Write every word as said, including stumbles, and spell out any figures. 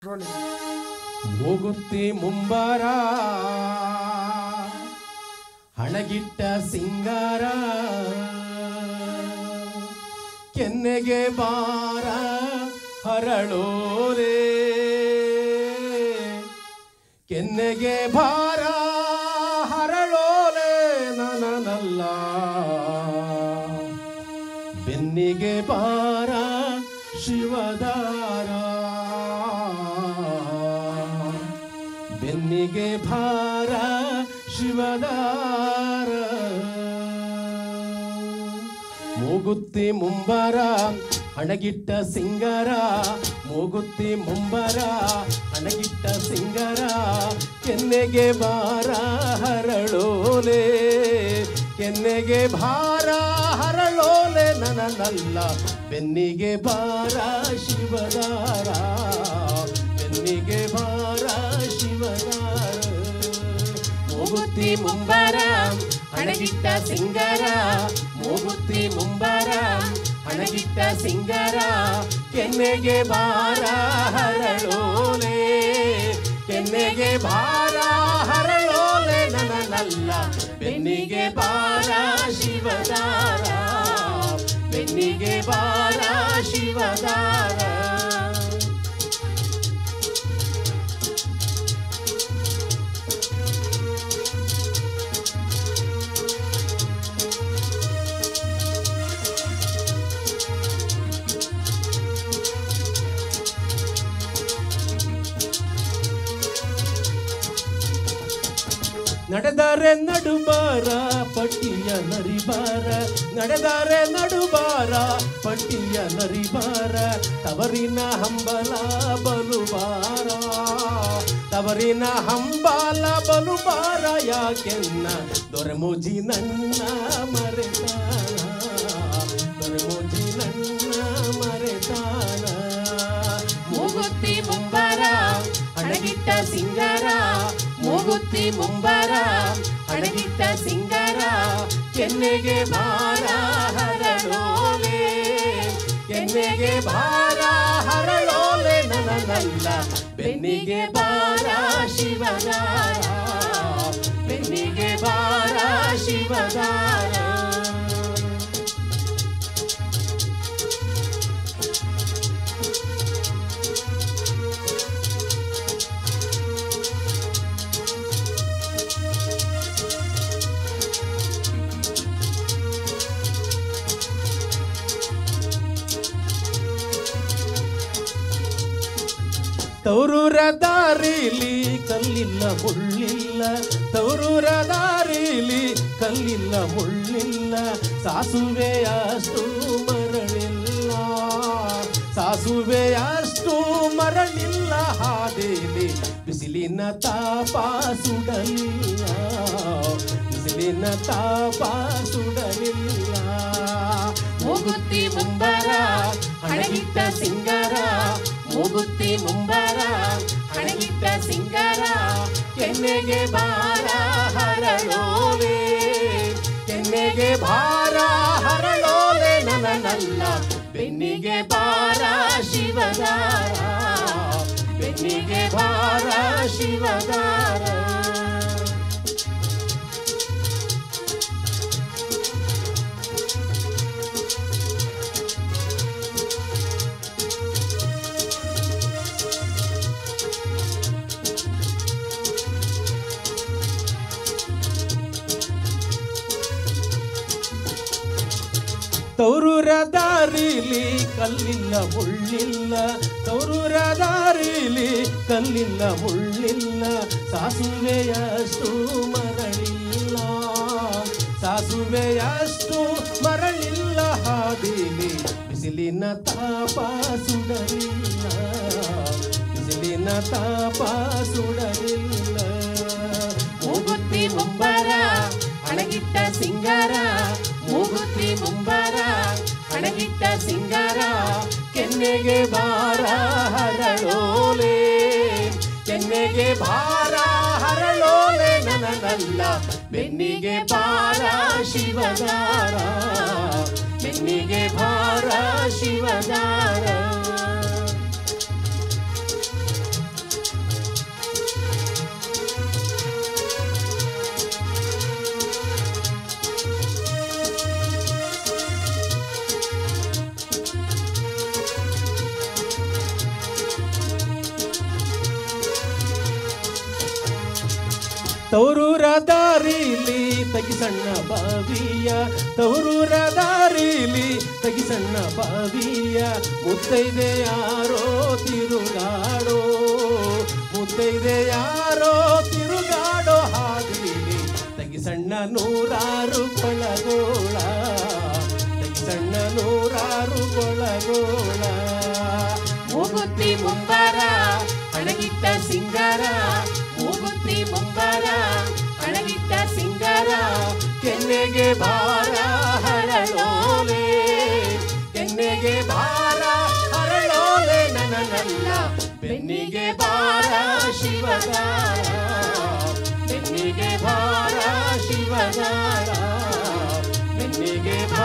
ಮೂಗುತ್ತಿ ಮುಂಬಾರ ಹಣಗಿಟ್ಟ ಸಿಂಗಾರ ಕೆನ್ನೆಗೆ ಬಾರ ಹರಳೋರೆ ಕೆನ್ನೆಗೆ ಭಾರ ಹರಳೋಲೆ ನನನಲ್ಲ ಬೆನ್ನಿಗೆ ಬಾರ ಶಿವದಾರ ಬೆನ್ನಿಗೆ ಭಾರ ಶಿವದಾರ ಮೂಗುತ್ತಿ ಮುಂಬಾರ ಹಣಗಿಟ್ಟ ಸಿಂಗಾರ ಮೂಗುತ್ತಿ ಮುಂಬಾರ ಹಣಗಿಟ್ಟ ಸಿಂಗಾರ ಕೆನ್ನೆಗೆ ಬಾರ ಹರಳೋಲೆ ಕೆನ್ನೆಗೆ ಭಾರ ಹರಳೋಲೆ ನನನಲ್ಲ ಬೆನ್ನಿಗೆ ಬಾರ ಶಿವದಾರ ಬೆನ್ನಿಗೆ ಭಾರ ಶಿವದಾರ ಮೂಗುತ್ತಿ ಮುಂಬಾರ ಹಣಗಿಟ್ಟ ಸಿಂಗಾರ ಮೂಗುತ್ತಿ ಮುಂಬಾರ ಹಣಗಿಟ್ಟ ಸಿಂಗಾರ ಕೆನ್ನೆಗೆ ಬಾರ ಹರಳೋಲೆ ಕೆನ್ನೆಗೆ ಭಾರ ಹರಳೋಲೆ ನನನಲ್ಲ ಬೆನ್ನಿಗೆ ಬಾರ ಶಿವದಾರ ಬೆನ್ನಿಗೆ ಬಾರ ಶಿವದಾರ ನಡೆದರೆ ನಡುಬಾರ ಪಟ್ಟಿಯ ನರಿಬಾರ ನಡೆದರೆ ನಡುಬಾರ ಪಟ್ಟಿಯ ನರಿಬಾರ ತವರಿನ ಹಂಬಲ ಬಲುಬಾರ ತವರಿನ ಹಂಬಲ ಬಲುಬಾರ ಯಾಕೆನ್ನ ದೊರೆಮುಜಿ ನನ್ನ ಮರೆತಾನ ದೊರೆಮುಜಿ ನನ್ನ ಮರೆತಾನ ಮೂಗುತ್ತಿ ಮುಂಬಾರ ಹಣಗಿಟ್ಟ ಸಿಂಗಾರ ಮೂಗುತ್ತಿ ಮುಂಬಾರ ಹಣಗಿಟ್ಟ ಸಿಂಗಾರ ಕೆನ್ನೆಗೆ ಭಾರ ಹರಳೋಲೆ ಕೆನ್ನೆಗೆ ಭಾರ ಹರಳೋಲೆ ನನನಲ್ಲ ಬೆನ್ನಿಗೆ ಬಾರ ಶಿವದಾರ ಬೆನ್ನಿಗೆ ಬಾರ ಶಿವದಾರ ತೌರೂರ ದಾರಿಲಿ ಕಲ್ಲಿಲ್ಲ ಮುಳ್ಳಿಲ್ಲ ತೌರೂರ ದಾರಿಲಿ ಕಲ್ಲಿಲ್ಲ ಮುಳ್ಳಿಲ್ಲ ಸಾಸುವೆಯಷ್ಟು ಮರಳಿಲ್ಲ ಸಾಸುವೆಯಷ್ಟು ಮರಳಿಲ್ಲ ಹಾದಿಲಿ ಬಿಸಿಲಿನ ತಾಪ ಸುಡಲಿಲ್ಲ ಬಿಸಿಲಿನ ತಾಪ ಸುಡಲಿಲ್ಲ ಮೂಗುತ್ತಿ ಮುಂಬಾರ ಹಣಗಿಟ್ಟ ಸಿಂಗಾರ ಮೂಗುತ್ತಿ ಮುಂಬಾರ ಹಣಗಿಟ್ಟ ಸಿಂಗಾರ ಕೆನ್ನೆಗೆ ಬಾರ ಹರಳೋಲೆ ಕೆನ್ನೆಗೆ ಭಾರ ಹರಳೋಲೆ ನನನಲ್ಲ ಬೆನ್ನಿಗೆ ಬಾರ ಶಿವದಾರ ಬೆನ್ನಿಗೆ ಬಾರ ಶಿವದಾರ ತೌರೂರ ದಾರಿಲಿ ಕಲ್ಲಿಲ್ಲ ಮುಳ್ಳಿಲ್ಲ ತೌರೂರ ದಾರಿಲಿ ಕಲ್ಲಿಲ್ಲ ಮುಳ್ಳಿಲ್ಲ ಸಾಸುವೆಯಷ್ಟು ಮರಳಿಲ್ಲ ಸಾಸುವೆಯಷ್ಟು ಮರಳಿಲ್ಲ ಹಾದಿಲಿ ಬಿಸಿಲಿನ ತಾಪ ಸುಡಲಿಲ್ಲ ಬಿಸಿಲಿನ ತಾಪ ಸುಡಲಿಲ್ಲ ಮೂಗುತ್ತಿ ಮುಂಬಾರ ಹಣಗಿಟ್ಟ ಸಿಂಗಾರ ಮೂಗುತ್ತಿ ಮುಂಬಾರ ಹಣಗಿಟ್ಟ ಸಿಂಗಾರ ಕೆನ್ನೆಗೆ ಬಾರ ಹರಳೋಲೆ ಕೆನ್ನೆಗೆ ಭಾರ ಹರಳೋಲೆ ನನನಲ್ಲ ಬೆನ್ನಿಗೆ ಬಾರ ಶಿವದಾರ ಬೆನ್ನಿಗೆ ಭಾರ ಶಿವದಾರ ತವರೂರ ದಾರಿಲಿ ತಗಿಸಣ್ಣ ಬಾವಿಯ, ತವರೂರ ದಾರಿಲಿ ತಗಿಸಣ್ಣ ಬಾವಿಯ, ಮುತ್ತೈದೆ ಯಾರೋ ತಿರುಗಾಡೋ, ಮುತ್ತೈದೆ ಯಾರೋ ತಿರುಗಾಡೋ ಹಾದಿಲಿ ತಗಿಸಣ್ಣ ನೂರಾರು ಕೊಳಗೋಳ, ತಗಿಸಣ್ಣ ನೂರಾರು ಕೊಳಗೋಳ. ಮೂಗುತ್ತಿ ಮುಂಬಾರ ಅಣಗಿದ್ದ ಸಿಂಗಾರ, ಮೂಗುತ್ತಿ ಮುಂಬಾರ ಅಣಗಿದ್ದ ಸಿಂಗಾರ, ಕೆನ್ನೆಗೆ ಭಾರ ಹರಳೋಲೆ, ಕೆನ್ನೆಗೆ ಭಾರ ಹರಳೋಲೆ ನನನಲ್ಲ, ಬೆನ್ನಿಗೆ ಭಾರ ಶಿವಗಾರ, ಬೆನ್ನಿಗೆ ಭಾರ ಶಿವಗಾರ, ಬೆನ್ನಿಗೆ ಭಾರ